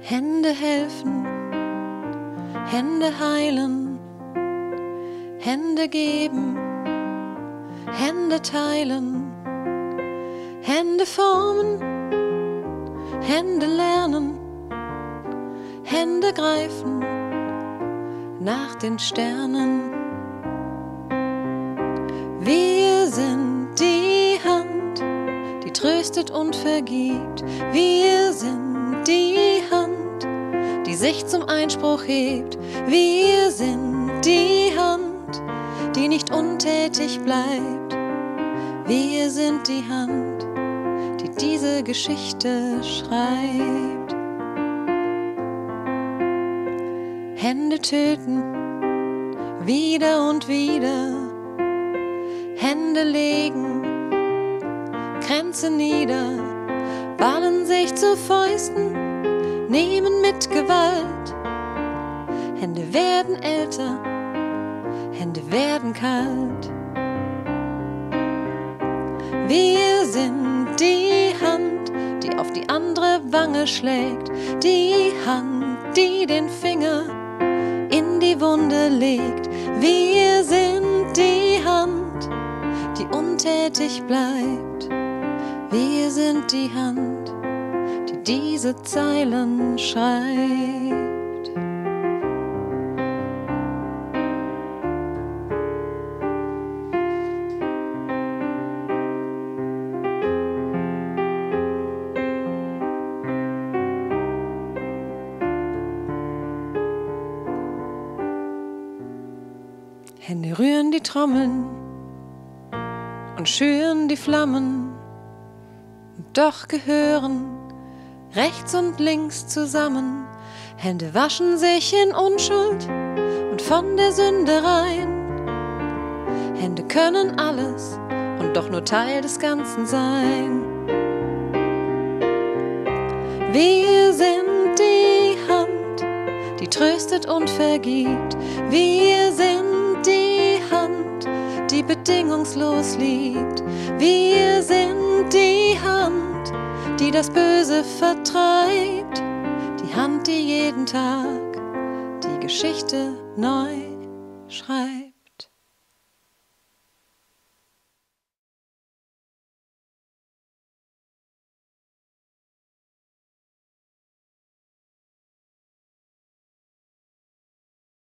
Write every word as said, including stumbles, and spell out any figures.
Hände helfen, Hände heilen, Hände geben, Hände teilen, Hände formen, Hände lernen, Hände greifen nach den Sternen. Wir sind die Hand, die tröstet und vergibt. Wir sind die Hand, die sich zum Einspruch hebt. Wir sind die Hand, die nicht untätig bleibt. Wir sind die Hand, die diese Geschichte schreibt. Hände töten, wieder und wieder. Hände legen, Grenze nieder, ballen sich zu Fäusten, nehmen mit Gewalt. Hände werden älter, Hände werden kalt. Wir sind die Hand, die auf die andere Wange schlägt, die Hand, die den Finger in die Wunde legt. Wir sind die Hand, die untätig bleibt. Wir sind die Hand, die diese Zeilen schreibt. Hände rühren die Trommeln und schüren die Flammen, doch gehören rechts und links zusammen. Hände waschen sich in Unschuld und von der Sünde rein. Hände können alles und doch nur Teil des Ganzen sein. Wir sind die Hand, die tröstet und vergibt. Wir sind die Hand, die bedingungslos liebt. Wir sind die Hand, die das Böse vertreibt. Die Hand, die jeden Tag die Geschichte neu schreibt.